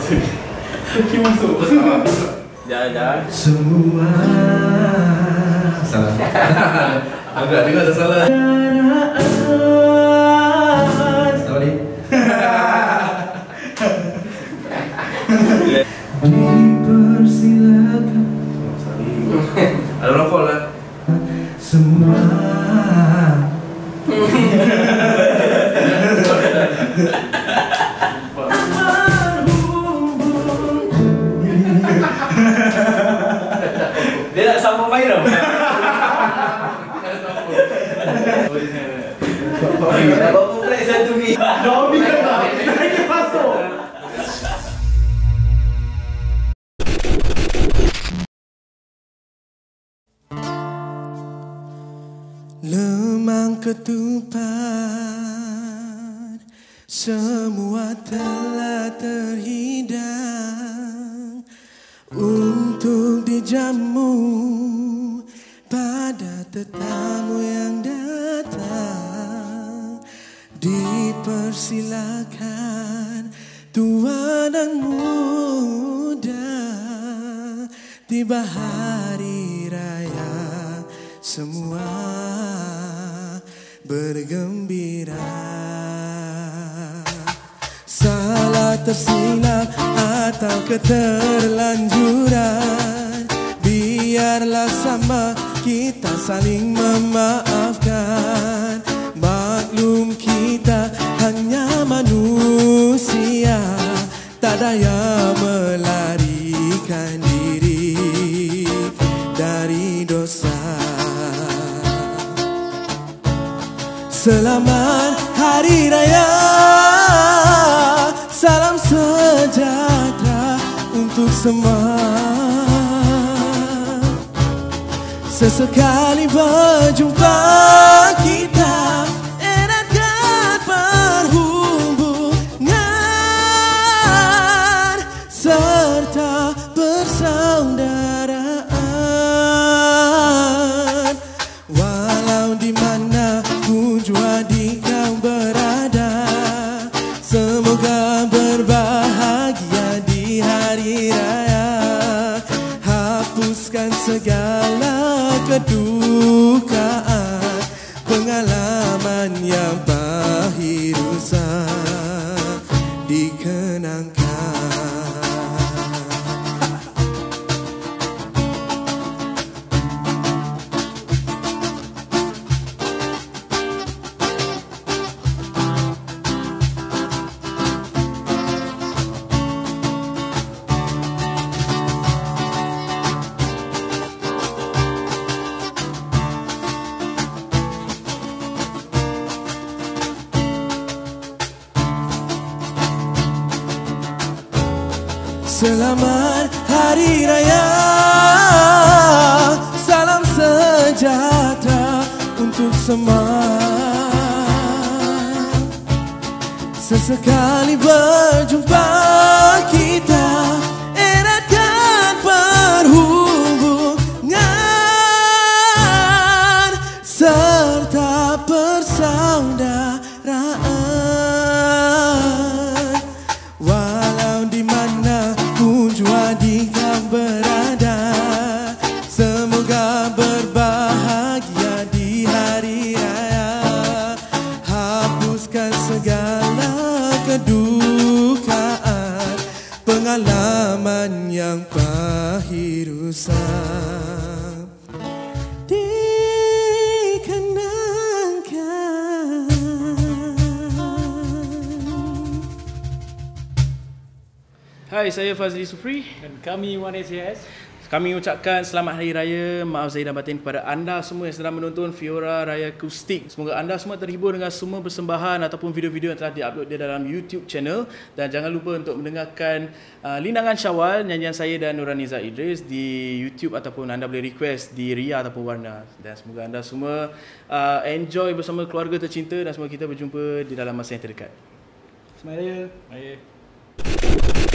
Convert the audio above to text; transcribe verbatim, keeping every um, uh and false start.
Pergi masuk. Jangan-jangan semua salah. Agak dengar tak salah. Sorry. Dipersilakan. Ada rokok lah. Semua. dia nak sambung main tau. Dah berapa flight satu ni? Dah habis kan tak? Lagi masuk. Lemang ketupat, semua telah terhidang untuk dijamu pada tetamu yang datang. Dipersilakan tua dan muda, tiba hari raya semua bergembira. Salah tersilap atau keterlanjuran, biarlah sama kita saling memaafkan. Maklum kita hanya manusia, tak daya melarikan diri dari dosa. Selamat Hari Raya, salam sejahtera untuk semua. Sesekali berjumpa kita, eratkan perhubungan serta persaudaraan. Walau di mana pun jua di kau berada, semoga berbahagia di hari raya. Hapuskan segala kedukaan, pengalaman yang pahit usah dikenangkan. Selamat Hari Raya, salam sejahtera untuk semua. Sesekali berjumpa kita, eratkan perhubungan serta persaudaraan. Walau di mana pun jua di kau berada, semoga berbahagia di hari raya. Hapuskan segala kedukaan, pengalaman yang pahit usah dikenangkan. Hai, saya Fazli Sufri dan kami Wan S C S. Kami ucapkan selamat Hari Raya, maaf zahir dan batin kepada anda semua yang sedang menonton Fiora Raya Akustik. Semoga anda semua terhibur dengan semua persembahan ataupun video-video yang telah diupload di dalam YouTube channel. Dan jangan lupa untuk mendengarkan uh, Lindangan Syawal, nyanyian saya dan Nurhaniza Idris di YouTube, ataupun anda boleh request di Ria ataupun Warna. Dan semoga anda semua uh, enjoy bersama keluarga tercinta, dan semoga kita berjumpa di dalam masa yang terdekat. Selamat Raya. Raya.